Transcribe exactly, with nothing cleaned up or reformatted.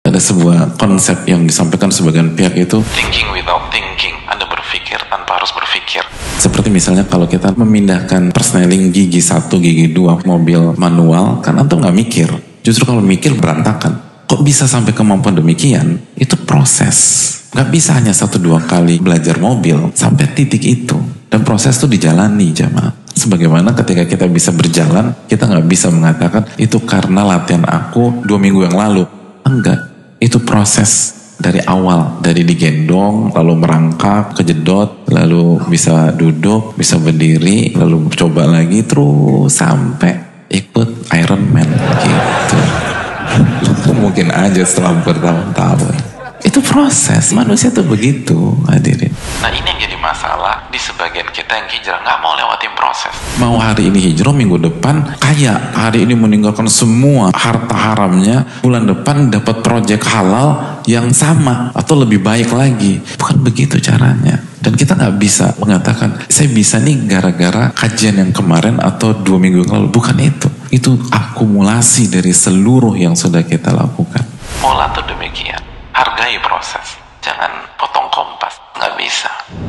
Ada sebuah konsep yang disampaikan sebagian pihak itu thinking without thinking. Anda berpikir tanpa harus berpikir. seperti misalnya kalau kita memindahkan persneling gigi satu, gigi dua, mobil manual, kan antum nggak mikir. Justru kalau mikir berantakan. Kok bisa sampai kemampuan demikian? Itu proses. Nggak bisa hanya satu dua kali belajar mobil sampai titik itu. Dan proses itu dijalani jamaah. Sebagaimana ketika kita bisa berjalan, kita nggak bisa mengatakan itu karena latihan aku dua minggu yang lalu. Enggak, itu proses dari awal, dari digendong, lalu merangkak, kejedot, lalu bisa duduk, bisa berdiri, lalu coba lagi terus sampai ikut Iron Man gitu. Mungkin aja setelah bertahun-tahun. Itu proses, manusia tuh begitu hadirin. Nah ini yang jadi masalah di sebagian kita yang hijrah nggak mau lewatin proses. Mau hari ini hijrah, minggu depan kaya, hari ini meninggalkan semua harta haramnya, bulan depan dapat proyek halal yang sama atau lebih baik lagi. Bukan begitu caranya. Dan kita nggak bisa mengatakan saya bisa nih gara-gara kajian yang kemarin atau dua minggu yang lalu. Bukan itu. Itu akumulasi dari seluruh yang sudah kita lakukan. Pola tuh demikian. Hargai proses. Jangan potong kompas. Nggak bisa.